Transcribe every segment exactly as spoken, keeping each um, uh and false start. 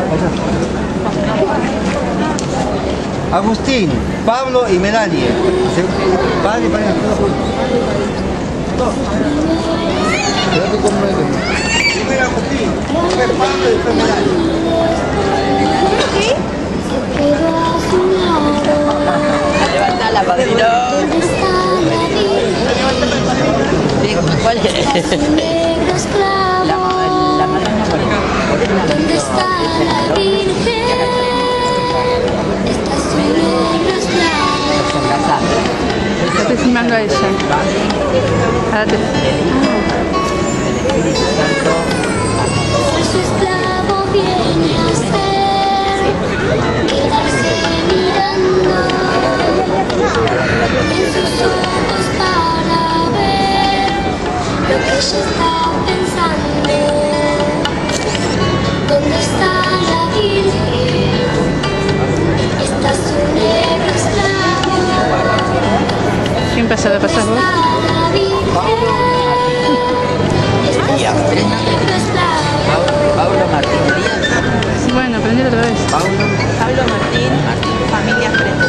Agustín, Pablo y Melanie. Padre y padre. Quédate con Melanie. Primero Agustín, después Pablo y después Melanie. Levanta la padrino. ¿Cuál es? La madonna. ¿Dónde está la Virgen? Está su negro esclavo. Estoy filmando a ella. Ahora te... Su esclavo viene a ser, quedarse mirando en sus ojos para ver lo que ella está pensando. ¿Dónde está la Virgen? Está su negro esclavo. ¿Quién pasa? ¿La pasas vos? Está la Virgen. Está su negro esclavo. Pablo Martín Díaz. Bueno, aprendí otra vez. Pablo, Pablo Martín, familia Frente.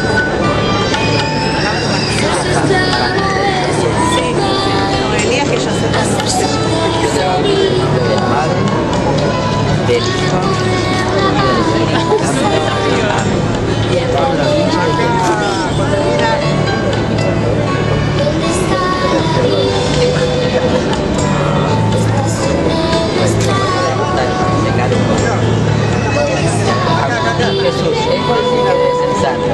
Su esclavo es Sí, no, Elías que yo sé. hacerse preferir. Del Padre, del Hijo y del Espíritu Santo. Amén. Bien, Pablo, hincha de ¿Dónde está la Virgen? Está su negro esclavo. Jesús, este sí que es el santo.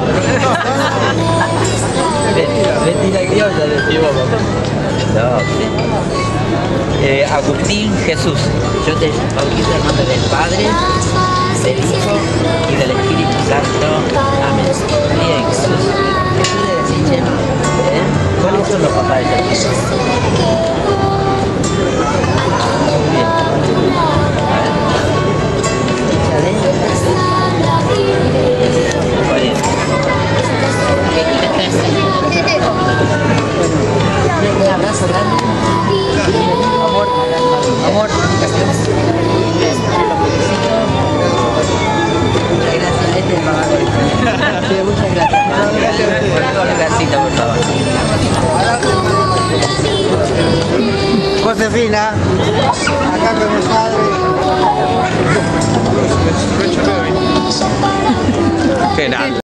Mentira criolla decimos, papá. No. Eh, Agustín Jesús. Yo te bautizo en nombre del Padre, del Hijo y del Espíritu Santo. Amén. Bien, Jesús. Jesús de decir, Chema, ¿eh? ¿Cuáles son los papás de Jesús? Bien. A ver. Échale. Muy bien. Un abrazo grande. Amor, amor. Muchas gracias. Este es mamá. Sí, muchas gracias. Una grasita, por favor. Josefina, acá con el padre. Qué grande.